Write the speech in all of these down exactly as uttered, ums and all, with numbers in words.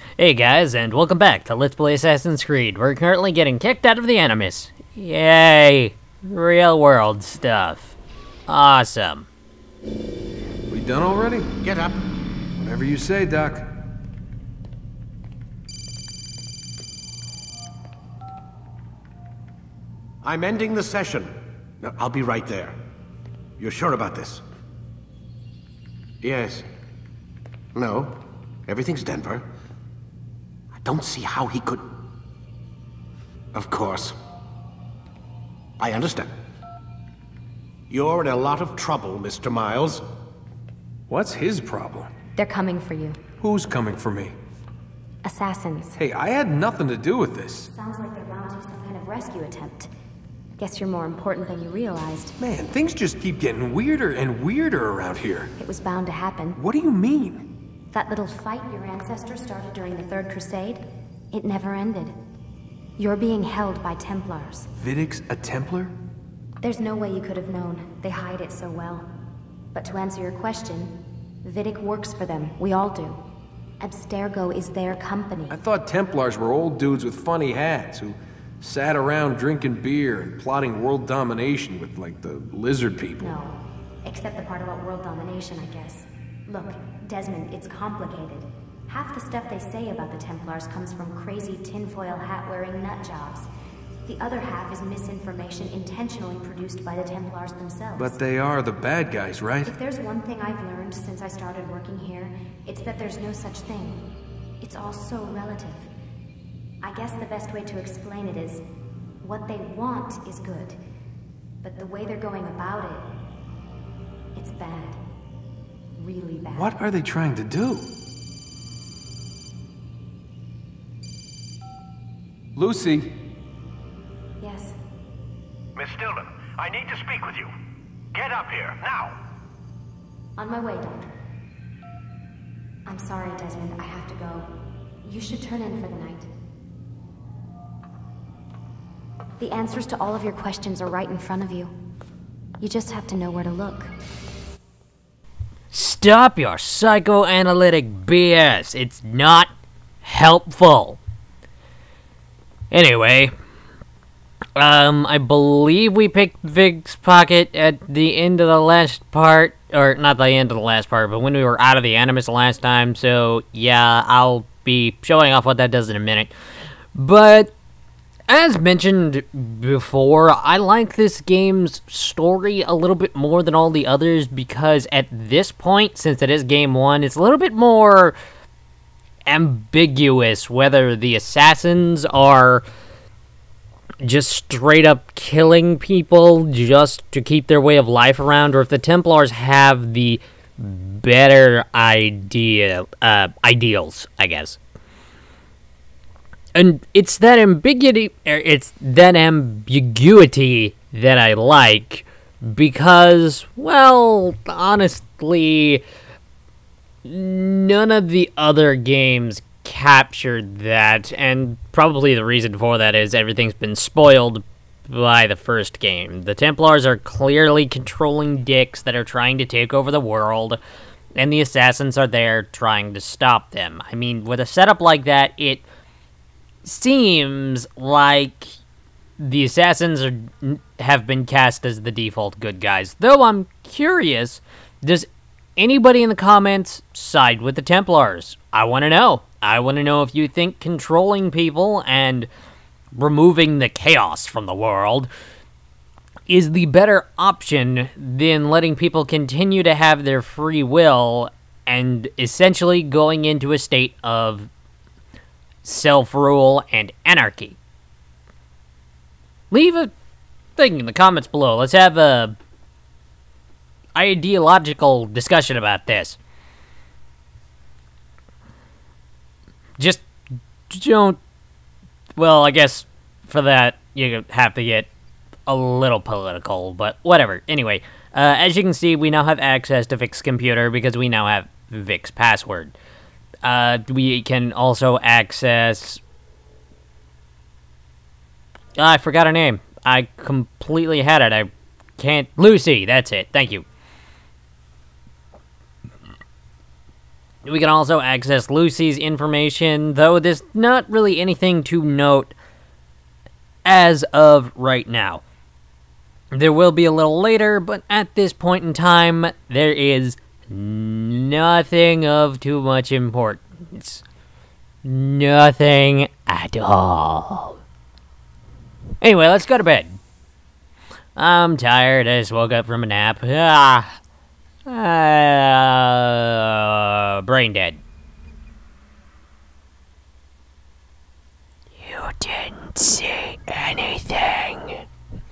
Hey guys, and welcome back to Let's Play Assassin's Creed. We're currently getting kicked out of the Animus. Yay! Real world stuff. Awesome. We done already? Get up. Whatever you say, Doc. I'm ending the session. No, I'll be right there. You're sure about this? Yes. No. Everything's Denver. I don't see how he could... Of course. I understand. You're in a lot of trouble, Mister Miles. What's his problem? They're coming for you. Who's coming for me? Assassins. Hey, I had nothing to do with this. Sounds like they're mounting some kind of rescue attempt. Guess you're more important than you realized. Man, things just keep getting weirder and weirder around here. It was bound to happen. What do you mean? That little fight your ancestors started during the Third Crusade, it never ended. You're being held by Templars. Vidic's a Templar? There's no way you could have known. They hide it so well. But to answer your question, Vidic works for them. We all do. Abstergo is their company. I thought Templars were old dudes with funny hats who sat around drinking beer and plotting world domination with, like, the lizard people. No. Except the part about world domination, I guess. Look, Desmond, it's complicated. Half the stuff they say about the Templars comes from crazy tinfoil hat-wearing nutjobs. The other half is misinformation intentionally produced by the Templars themselves. But they are the bad guys, right? If there's one thing I've learned since I started working here, it's that there's no such thing. It's all so relative. I guess the best way to explain it is, what they want is good, but the way they're going about it, it's bad. Really bad. What are they trying to do? Lucy? Yes? Miss Stillman, I need to speak with you. Get up here, now! On my way, Doctor. I'm sorry, Desmond, I have to go. You should turn in for the night. The answers to all of your questions are right in front of you. You just have to know where to look. Stop your psychoanalytic B S. It's not helpful. Anyway, um, I believe we picked Vig's pocket at the end of the last part, or not the end of the last part, but when we were out of the Animus last time, so yeah, I'll be showing off what that does in a minute. But as mentioned before, I like this game's story a little bit more than all the others because at this point, since it is game one, it's a little bit more ambiguous whether the assassins are just straight up killing people just to keep their way of life around, or if the Templars have the better idea, uh, ideals, I guess. And it's that ambiguity, it's that ambiguity that I like, because, well, honestly, none of the other games captured that, and probably the reason for that is everything's been spoiled by the first game. The Templars are clearly controlling dicks that are trying to take over the world, and the assassins are there trying to stop them. I mean, with a setup like that, it seems like the assassins are, have been cast as the default good guys. Though I'm curious, does anybody in the comments side with the Templars? I want to know. I want to know if you think controlling people and removing the chaos from the world is the better option than letting people continue to have their free will and essentially going into a state of self-rule and anarchy. Leave a thing in the comments below. Let's have a ideological discussion about this. Just don't... Well, I guess for that you have to get a little political, but whatever. Anyway, uh, as you can see, we now have access to Vic's computer because we now have Vic's password. Uh, we can also access... Oh, I forgot her name. I completely had it. I can't... Lucy, that's it. Thank you. We can also access Lucy's information, though there's not really anything to note as of right now. There will be a little later, but at this point in time, there is nothing of too much importance. Nothing at all. Anyway, let's go to bed. I'm tired. I just woke up from a nap. Ah. Uh, brain dead. You didn't say anything.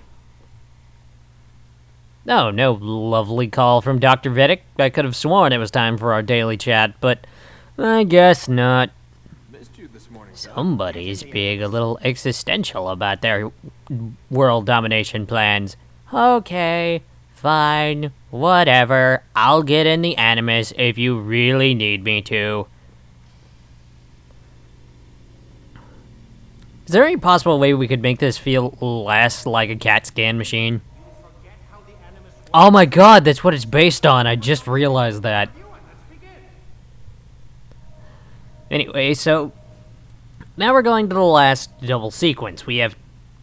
No, no lovely call from Doctor Vedic. I could have sworn it was time for our daily chat, but I guess not. Somebody's being a little existential about their world domination plans. Okay, fine, whatever. I'll get in the Animus if you really need me to. Is there any possible way we could make this feel less like a CAT scan machine? Oh my god, that's what it's based on. I just realized that. Anyway, so now we're going to the last double sequence. We have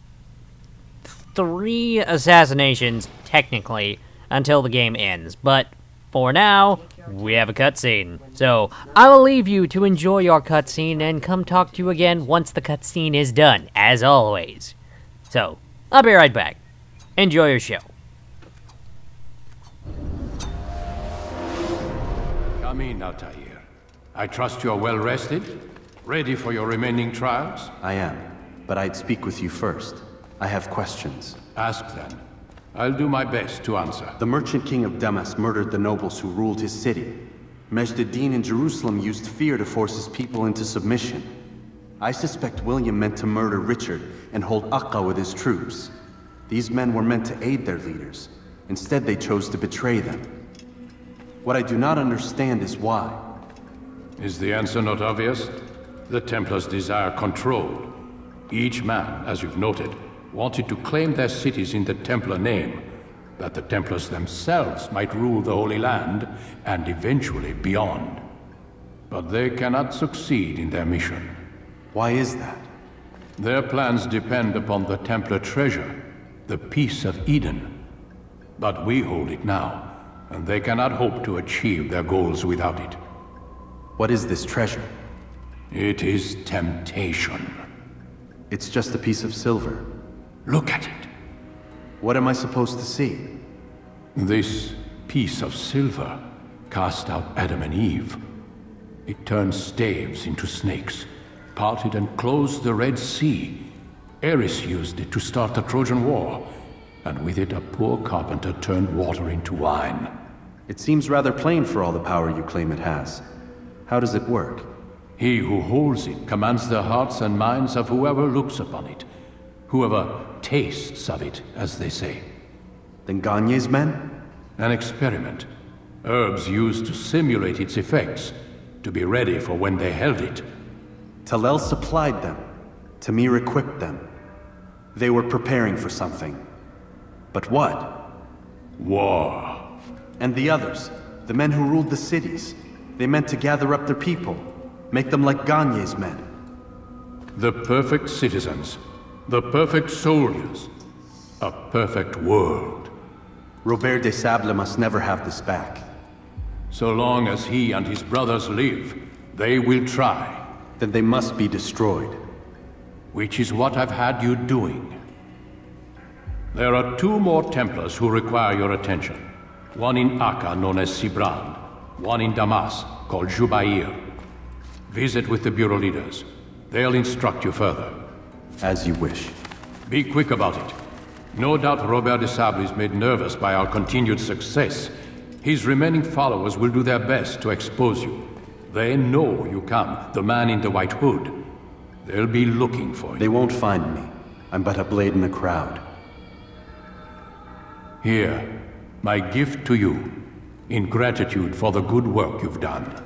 three assassinations, technically, until the game ends. But for now, we have a cutscene. So I will leave you to enjoy your cutscene and come talk to you again once the cutscene is done, as always. So, I'll be right back. Enjoy your show. Come in, Altair. I trust you are well rested? Ready for your remaining trials? I am, but I'd speak with you first. I have questions. Ask then. I'll do my best to answer. The merchant king of Damas murdered the nobles who ruled his city. Majd-ad-Din in Jerusalem used fear to force his people into submission. I suspect William meant to murder Richard and hold Akka with his troops. These men were meant to aid their leaders. Instead, they chose to betray them. What I do not understand is why. Is the answer not obvious? The Templars desire control. Each man, as you've noted, wanted to claim their cities in the Templar name, that the Templars themselves might rule the Holy Land, and eventually beyond. But they cannot succeed in their mission. Why is that? Their plans depend upon the Templar treasure, the Peace of Eden. But we hold it now, and they cannot hope to achieve their goals without it. What is this treasure? It is temptation. It's just a piece of silver. Look at it. What am I supposed to see? This piece of silver cast out Adam and Eve. It turned staves into snakes, parted and closed the Red Sea. Ares used it to start the Trojan War, and with it a poor carpenter turned water into wine. It seems rather plain for all the power you claim it has. How does it work? He who holds it commands the hearts and minds of whoever looks upon it. Whoever tastes of it, as they say. Then Gagne's men? An experiment. Herbs used to simulate its effects, to be ready for when they held it. Talel supplied them. Tamir equipped them. They were preparing for something. But what? War. And the others, the men who ruled the cities, they meant to gather up their people, make them like Gagne's men. The perfect citizens, the perfect soldiers, a perfect world. Robert de Sable must never have this back. So long as he and his brothers live, they will try. Then they must be destroyed. Which is what I've had you doing. There are two more Templars who require your attention. One in Akka, known as Sibran. One in Damas, called Jubair. Visit with the Bureau leaders. They'll instruct you further. As you wish. Be quick about it. No doubt Robert de Sable is made nervous by our continued success. His remaining followers will do their best to expose you. They know you come, the man in the white hood. They'll be looking for you. They won't find me. I'm but a blade in the crowd. Here, my gift to you, in gratitude for the good work you've done.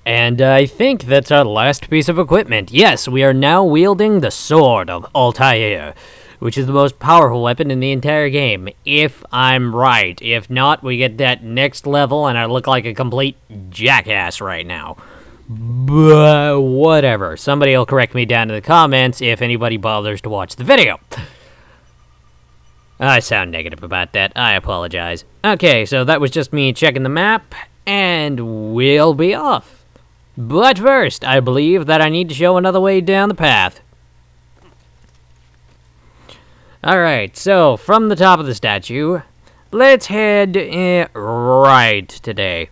And I think that's our last piece of equipment. Yes, we are now wielding the Sword of Altair, which is the most powerful weapon in the entire game, if I'm right. If not, we get that next level, and I look like a complete jackass right now. But whatever. Somebody will correct me down in the comments if anybody bothers to watch the video. I sound negative about that. I apologize. Okay, so that was just me checking the map, and we'll be off. But first, I believe that I need to show another way down the path. Alright, so from the top of the statue, let's head uh, right today.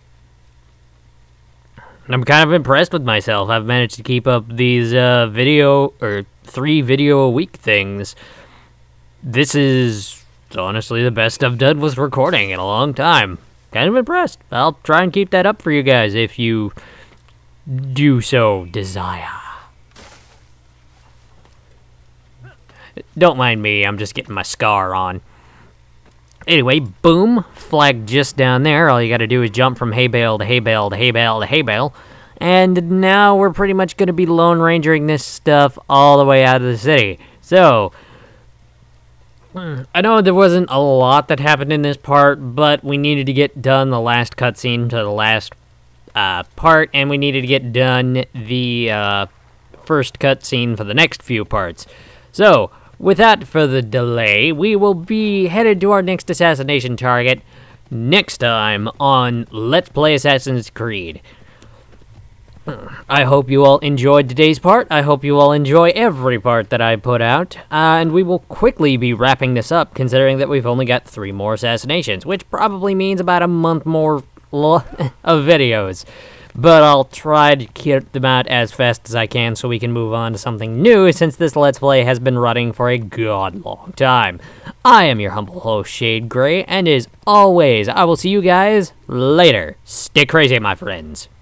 I'm kind of impressed with myself. I've managed to keep up these uh, video, or three video a week things. This is honestly the best I've done with recording in a long time. Kind of impressed. I'll try and keep that up for you guys if you do so desire. Don't mind me, I'm just getting my scar on. Anyway, boom, flag just down there. All you gotta do is jump from hay bale to hay bale to hay bale to hay bale. And now we're pretty much gonna be Lone Rangering this stuff all the way out of the city. So, I know there wasn't a lot that happened in this part, but we needed to get done the last cutscene to the last uh, part, and we needed to get done the uh, first cutscene for the next few parts. So, without further delay, we will be headed to our next assassination target next time on Let's Play Assassin's Creed. I hope you all enjoyed today's part. I hope you all enjoy every part that I put out. Uh, and we will quickly be wrapping this up, considering that we've only got three more assassinations, which probably means about a month more of videos. But I'll try to get them out as fast as I can so we can move on to something new, since this Let's Play has been running for a god long time. I am your humble host, ShadeGrey, and as always, I will see you guys later. Stay crazy, my friends.